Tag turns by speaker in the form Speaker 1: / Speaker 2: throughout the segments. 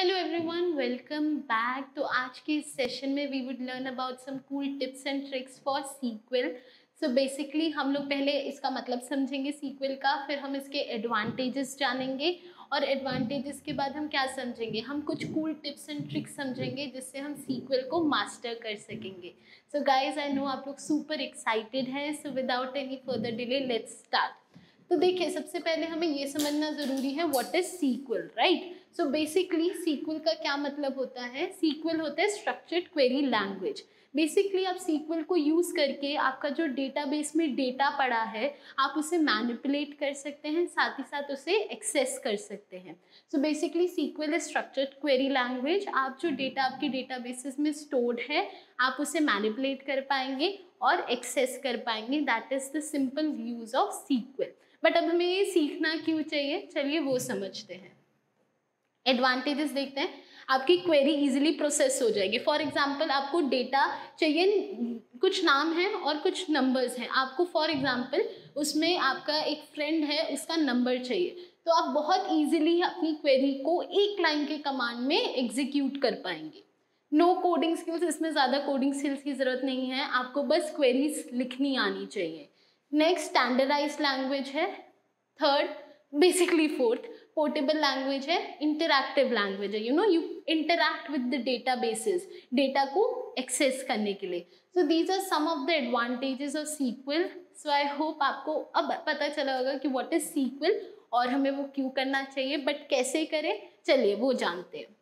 Speaker 1: Hello everyone, welcome back. तो आज के इस सेशन में we would learn about some cool tips and tricks for sequel. So basically हम लोग पहले इसका मतलब समझेंगे सीक्वल का, फिर हम इसके एडवांटेजेस जानेंगे और एडवांटेजेस के बाद हम क्या समझेंगे, हम कुछ कूल टिप्स एंड ट्रिक्स समझेंगे जिससे हम सीक्वल को मास्टर कर सकेंगे। सो गाइज, आई नो आप लोग सुपर एक्साइटेड हैं। So without any further delay let's start. तो देखिए, सबसे पहले हमें ये समझना ज़रूरी है what is sequel, right. So basically sequel का क्या मतलब होता है। सीक्वल होता है स्ट्रक्चर्ड क्वेरी लैंग्वेज। बेसिकली आप सीक्वल को यूज़ करके आपका जो डेटाबेस में डेटा पड़ा है आप उसे मैनिपुलेट कर सकते हैं, साथ ही साथ उसे एक्सेस कर सकते हैं। So basically sequel is structured query language. आप जो डेटा आपके डेटाबेसेस में स्टोर्ड है आप उसे मैनिपुलेट कर पाएंगे और एक्सेस कर पाएंगे। That is the simple use of sequel. But अब हमें ये सीखना क्यों चाहिए, चलिए वो समझते हैं। एडवांटेजेस देखते हैं। आपकी क्वेरी इजीली प्रोसेस हो जाएगी। फॉर एग्जांपल आपको डेटा चाहिए, कुछ नाम है और कुछ नंबर्स हैं। आपको फॉर एग्जांपल उसमें आपका एक फ्रेंड है, उसका नंबर चाहिए, तो आप बहुत इजीली अपनी क्वेरी को एक लाइन के कमांड में एग्जीक्यूट कर पाएंगे। नो कोडिंग स्किल्स, इसमें ज़्यादा कोडिंग स्किल्स की ज़रूरत नहीं है, आपको बस क्वेरीज लिखनी आनी चाहिए। नेक्स्ट स्टैंडर्डाइज लैंग्वेज है। Third, basically fourth, portable language है। इंटरैक्टिव लैंग्वेज है, you interact with the databases, data को एक्सेस करने के लिए। So these are some of the advantages of sequel. So I hope आपको अब पता चला होगा कि व्हाट इज सीक्वल और हमें वो क्यों करना चाहिए, बट कैसे करें चलिए वो जानते हैं।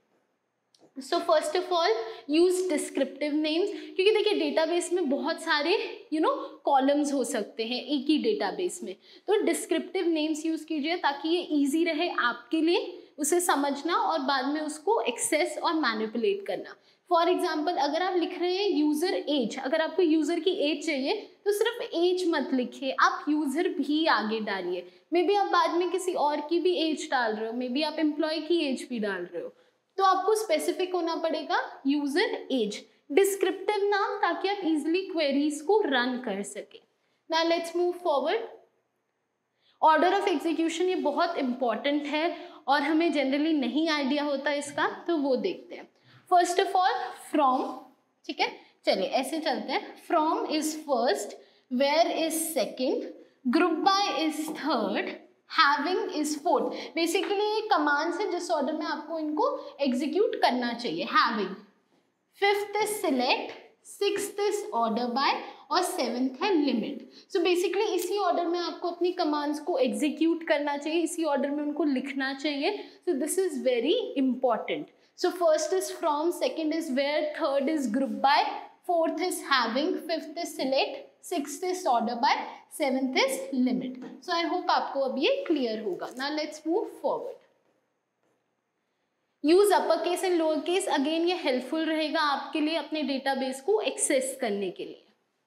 Speaker 1: So first of all use descriptive names, क्योंकि देखिए डेटाबेस में बहुत सारे कॉलम्स हो सकते हैं एक ही डेटाबेस में। तो डिस्क्रिप्टिव नेम्स यूज कीजिए ताकि ये इजी रहे आपके लिए उसे समझना और बाद में उसको एक्सेस और मैनिपुलेट करना। फॉर एग्जाम्पल अगर आप लिख रहे हैं यूजर एज, अगर आपको यूजर की एज चाहिए तो सिर्फ एज मत लिखिए, आप यूजर भी आगे डालिए। मे बी आप बाद में किसी और की भी एज डाल रहे हो, मे बी आप एम्प्लॉय की एज भी डाल रहे हो, तो आपको स्पेसिफिक होना पड़ेगा यूजर एज। डिस्क्रिप्टिव नाम ताकि आप इजीली क्वेरीज को रन कर सके। Now let's move forward. Order of execution ये बहुत इंपॉर्टेंट है और हमें जनरली नहीं आइडिया होता इसका, तो वो देखते हैं। फर्स्ट ऑफ ऑल फ्रॉम, ठीक है, चलिए ऐसे चलते हैं। From is first, where is second, group by is third, having is fourth. Basically ये कमांड्स है जिस ऑर्डर में आपको इनको एग्जीक्यूट करना चाहिए। Having, fifth is select, sixth is order by और सेवेंथ है लिमिट। सो बेसिकली इसी ऑर्डर में आपको अपनी कमांड्स को एग्जीक्यूट करना चाहिए, इसी ऑर्डर में उनको लिखना चाहिए। So this is very important. So first is from, second is where, third is group by, fourth is having, fifth is select, sixth is order by, seventh is limit. So I hope आपको अब ये clear होगा। Now let's move forward. Use upper case and lower case, again ये helpful रहेगा आपके लिए अपने database को एक्सेस करने के लिए।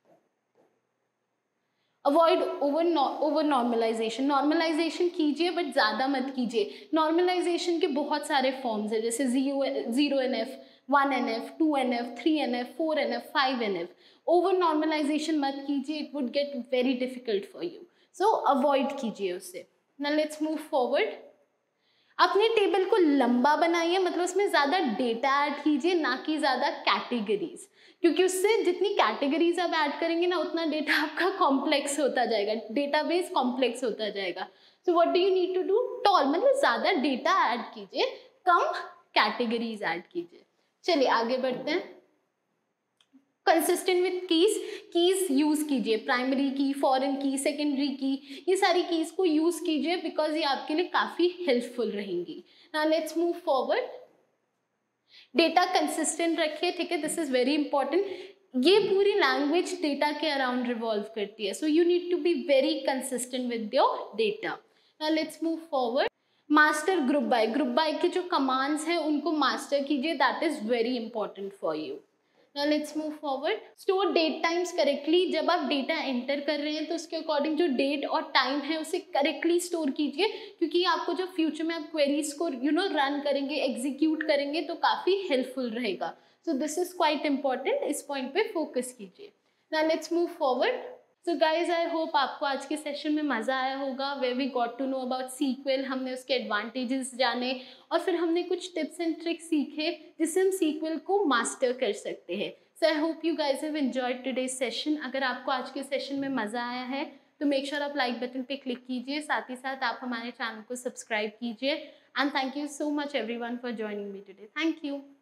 Speaker 1: अवॉइड ओवर नॉर्मलाइजेशन, नॉर्मलाइजेशन कीजिए बट ज़्यादा मत कीजिए। नॉर्मलाइजेशन के बहुत सारे फॉर्म्स है, जैसे 0NF, 1NF, 2NF, 3NF, 4NF, 5NF। Over normalisation मत कीजिए, it would get very difficult for you, so avoid कीजिए उससे। Now let's move forward. अपने टेबल को लंबा बनाइए, मतलब उसमें ज़्यादा डेटा ऐड कीजिए, ना कि ज़्यादा कैटेगरीज, क्योंकि उससे जितनी कैटेगरीज आप ऐड करेंगे ना उतना डेटा आपका कॉम्प्लेक्स होता जाएगा, डेटाबेस कॉम्प्लेक्स होता जाएगा। So what do you need to do, tall, मतलब ज़्यादा डेटा ऐड कीजिए, कम कैटेगरीज ऐड कीजिए। चलिए आगे बढ़ते हैं। कंसिस्टेंट विथ कीज यूज कीजिए, primary key, foreign key, secondary key, ये सारी कीज को यूज कीजिए बिकॉज ये आपके लिए काफी हेल्पफुल रहेंगी। Now let's move forward. Data consistent रखिए, ठीक है, दिस इज वेरी इंपॉर्टेंट। ये पूरी लैंग्वेज डेटा के अराउंड रिवॉल्व करती है, so you need to be very consistent with your data. Now let's move forward. Master group by के जो कमांड्स हैं उनको मास्टर कीजिए, that is very important for you. Now let's move forward. Store date times correctly. जब आप data enter कर रहे हैं तो उसके अकॉर्डिंग जो डेट और टाइम है उसे करेक्टली स्टोर कीजिए, क्योंकि आपको जब फ्यूचर में आप क्वेरीज को रन करेंगे, एग्जीक्यूट करेंगे तो काफ़ी हेल्पफुल रहेगा। So this is quite important, इस पॉइंट पे फोकस कीजिए। Now let's move forward. So guys I hope आपको आज के सेशन में मज़ा आया होगा, way we got to know about sequel, हमने उसके एडवांटेजेस जाने और फिर हमने कुछ टिप्स एंड ट्रिक्स सीखे जिससे हम सीक्वल को मास्टर कर सकते हैं। So I hope you guys have enjoyed today's session. अगर आपको आज के सेशन में मज़ा आया है तो मेक श्योर आप लाइक बटन पे क्लिक कीजिए, साथ ही साथ आप हमारे चैनल को सब्सक्राइब कीजिए। And thank you so much everyone for joining me today. Thank you.